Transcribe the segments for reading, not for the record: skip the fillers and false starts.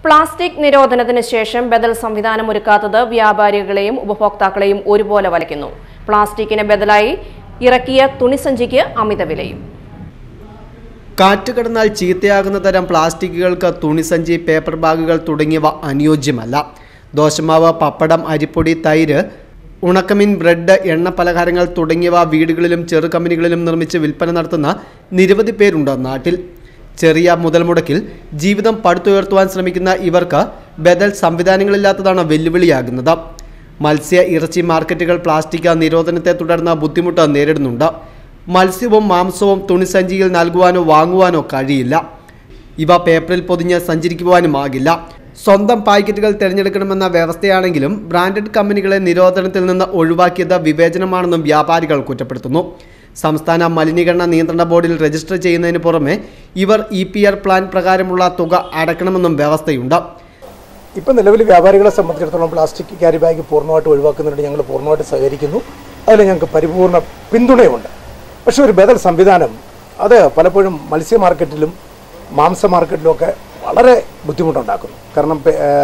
Plastic നിരോധനത്തിന് ശേഷം ബദൽ സംവിധാനം ഒരുക്കാത്തത് വ്യാപാരികളെയും ഉപഭോക്താക്കളെയും ഒരുപോലെ വലയ്ക്കുന്നു. പ്ലാസ്റ്റിക്കിന് ബദലായി ഇറക്കിയ തുണിസഞ്ചിക്ക് അമിത വിലയും. കാറ്റ് കടന്നാൽ ചീത്തയാകുന്ന തരം പ്ലാസ്റ്റിക്കുകൾക്ക് തുണിസഞ്ചി, പേപ്പർ ബാഗുകൾ തുടങ്ങിയവ അനുയോജ്യമല്ല. ദോശമാവ്, പപ്പടം, അരിപ്പൊടി, തൈര്, ഉണക്കമീൻ, ബ്രെഡ്, എണ്ണ പലഹാരങ്ങൾ തുടങ്ങിയവ വീടുകളിലും ചെറു കമ്പനികളിലും നിർമ്മിച്ച് വിൽപ്പന നടത്തുന്ന നിരവധി പേരുണ്ട് നാട്ടിൽ. ചെറിയ മുതൽ മുടക്കിൽ ജീവിതം പടുത്തുയർത്തുവാൻ ശ്രമിക്കുന്ന ഇവർക്ക് ബദൽ സംവിധാനങ്ങളില്ലാത്തതാണ് വെല്ലുവിളിയാകുന്നത്. മത്സ്യ ഇറച്ചി മാർക്കറ്റുകൾ പ്ലാസ്റ്റിക് നിരോധനത്തെ തുടർന്ന് ബുദ്ധിമുട്ട് നേരിടുന്നുണ്ട്. മത്സ്യവും മാംസവും തുണിസഞ്ചിയിൽ നൽകുവാനോ വാങ്ങുവാനോ കഴിയില്ല. ഇവ പേപ്പറിൽ പൊതിഞ്ഞ് സഞ്ചരിക്കുവാനുമാകില്ല. സ്വന്തം പാക്കറ്റുകൾ തിരഞ്ഞെടുക്കണമെന്ന വ്യവസ്ഥയാണെങ്കിലും ബ്രാൻഡഡ് കമ്പനികളെ നിരോധനത്തിൽ നിന്ന് ഒഴിവാക്കിയത് വിവേചനമാണെന്നും വ്യാപാരികൾ കുറ്റപ്പെടുത്തുന്നു. സംസ്ഥാന മലിനീകരണ നിയന്ത്രണ ബോർഡിൽ രജിസ്റ്റർ ചെയ്യുന്നതിന് പുറമെ ഇവർ EPR പ്ലാൻ പ്രകാരമുള്ള തുക അടയ്ക്കണമെന്നും വ്യവസ്ഥയുണ്ട്. ഇപ്പോൾ നിലവിൽ വ്യാപാരികളെ സംബന്ധിച്ചിടത്തോളം പ്ലാസ്റ്റിക് ക്യാരി ബാഗ് പൂർണ്ണമായിട്ട് ഒഴിവാക്കുന്നതിന് ഞങ്ങൾ പൂർണ്ണമായിട്ട് സഹകരിക്കുന്നു. അതിൽ ഞങ്ങൾക്ക് പരിപൂർണ്ണ പിന്തുണയുമുണ്ട്. പക്ഷേ ഒരു ബദൽ സംവിധാനം അത് പലപ്പോഴും മത്സ്യ മാർക്കറ്റിലും മാംസ മാർക്കറ്റിലുമൊക്കെ വളരെ ബുദ്ധിമുട്ടുണ്ടാക്കുന്നു. കാരണം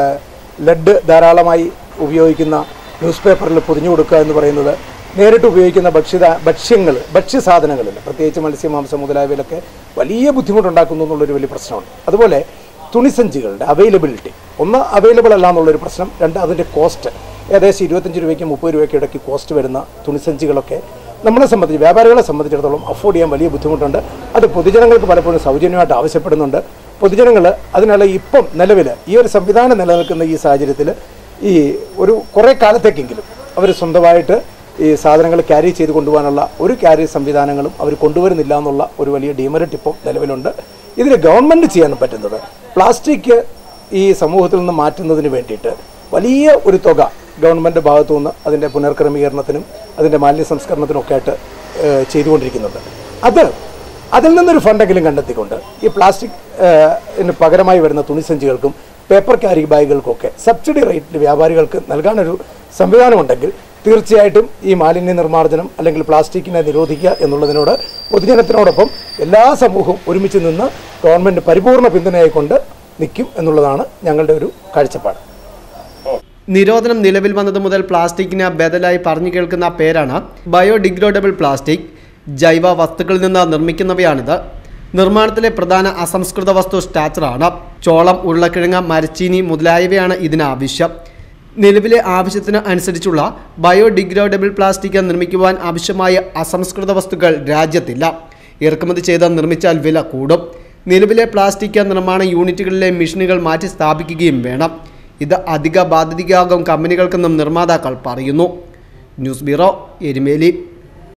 ലെഡ് ധാരാളമായി ഉപയോഗിക്കുന്ന ന്യൂസ് പേപ്പറിൽ പൊതിഞ്ഞു കൊടുക്കുക എന്ന് പറയുന്നത് നേരിട്ട് ഉപയോഗിക്കുന്ന ഭക്ഷ്യസാധനങ്ങളിൽ പ്രത്യേകിച്ച് മത്സ്യമാംസം മുതലായവയിലൊക്കെ വലിയ ബുദ്ധിമുട്ടുണ്ടാക്കുന്നു എന്നുള്ളൊരു വലിയ പ്രശ്നമുണ്ട്. അതുപോലെ തുണിസഞ്ചികളുടെ അവൈലബിലിറ്റി, ഒന്ന് അവൈലബിൾ അല്ല എന്നുള്ളൊരു പ്രശ്നം, രണ്ട് അതിൻ്റെ കോസ്റ്റ് ഏകദേശം 25 രൂപയ്ക്കും 30 രൂപയ്ക്കും ഇടയ്ക്ക് കോസ്റ്റ് വരുന്ന തുണിസഞ്ചികളൊക്കെ നമ്മളെ സംബന്ധിച്ച് വ്യാപാരികളെ സംബന്ധിച്ചിടത്തോളം അഫോർഡ് ചെയ്യാൻ വലിയ ബുദ്ധിമുട്ടുണ്ട്. അത് പൊതുജനങ്ങൾക്ക് പലപ്പോഴും സൗജന്യമായിട്ട് ആവശ്യപ്പെടുന്നുണ്ട്. പൊതുജനങ്ങൾ അതിനുള്ള ഇപ്പം നിലവിൽ ഈ ഒരു സംവിധാനം നിലനിൽക്കുന്ന ഈ സാഹചര്യത്തിൽ ഈ ഒരു കുറേ കാലത്തേക്കെങ്കിലും അവർ സ്വന്തമായിട്ട് ഈ സാധനങ്ങൾ ക്യാരി ചെയ്ത് കൊണ്ടുപോകാനുള്ള ഒരു ക്യാരി സംവിധാനങ്ങളും അവർ കൊണ്ടുവരുന്നില്ല എന്നുള്ള ഒരു വലിയ ഡിമെറിറ്റ് ഇപ്പോൾ നിലവിലുണ്ട്. ഇതിന് ഗവൺമെൻറ് ചെയ്യാൻ പറ്റുന്നത് പ്ലാസ്റ്റിക് ഈ സമൂഹത്തിൽ നിന്ന് മാറ്റുന്നതിന് വേണ്ടിയിട്ട് വലിയ ഒരു തുക ഗവൺമെൻറ് ഭാഗത്തു നിന്ന് അതിൻ്റെ പുനർക്രമീകരണത്തിനും അതിൻ്റെ മാലിന്യ സംസ്കരണത്തിനൊക്കെ ആയിട്ട് ചെയ്തുകൊണ്ടിരിക്കുന്നുണ്ട്. അതിൽ നിന്നൊരു ഫണ്ടെങ്കിലും കണ്ടെത്തിക്കൊണ്ട് ഈ പ്ലാസ്റ്റിക് പകരമായി വരുന്ന തുണിസഞ്ചികൾക്കും പേപ്പർ ക്യാരി ബാഗുകൾക്കൊക്കെ സബ്സിഡി റേറ്റിൽ വ്യാപാരികൾക്ക് നൽകാനൊരു സംവിധാനമുണ്ടെങ്കിൽ തീർച്ചയായിട്ടും ഈ മാലിന്യ നിർമ്മാർജ്ജനം അല്ലെങ്കിൽ പ്ലാസ്റ്റിക്കിനെ നിരോധിക്കുക എന്നുള്ളതിനോട് പൊതുജനത്തിനോടൊപ്പം എല്ലാ സമൂഹവും ഒരുമിച്ച് നിന്ന് ഗവൺമെൻറ് പരിപൂർണ്ണ പിന്തുണയായിക്കൊണ്ട് നിൽക്കും എന്നുള്ളതാണ് ഞങ്ങളുടെ ഒരു കാഴ്ചപ്പാട്. നിരോധനം നിലവിൽ വന്നത് മുതൽ പ്ലാസ്റ്റിക്കിന് ബദലായി പറഞ്ഞു കേൾക്കുന്ന പേരാണ് ബയോഡിഗ്രേഡബിൾ പ്ലാസ്റ്റിക്. ജൈവ വസ്തുക്കളിൽ നിന്ന് നിർമ്മിക്കുന്നവയാണിത്. നിർമ്മാണത്തിലെ പ്രധാന അസംസ്കൃത വസ്തു സ്റ്റാച്ചറാണ്. ചോളം, ഉരുളക്കിഴങ്ങ്, മരച്ചീനി മുതലായവയാണ് ഇതിന് ആവശ്യം. നിലവിലെ ആവശ്യത്തിന് അനുസരിച്ചുള്ള ബയോഡിഗ്രേഡബിൾ പ്ലാസ്റ്റിക് നിർമ്മിക്കുവാൻ ആവശ്യമായ അസംസ്കൃത വസ്തുക്കൾ രാജ്യത്തില്ല. ഇറക്കുമതി ചെയ്ത് നിർമ്മിച്ചാൽ വില കൂടും. നിലവിലെ പ്ലാസ്റ്റിക് നിർമ്മാണ യൂണിറ്റുകളിലെ മെഷീനുകൾ മാറ്റി സ്ഥാപിക്കുകയും വേണം. ഇത് അധിക ബാധ്യതയാകും കമ്പനികൾക്കെന്നും നിർമ്മാതാക്കൾ പറയുന്നു. News bureau, Erumeli.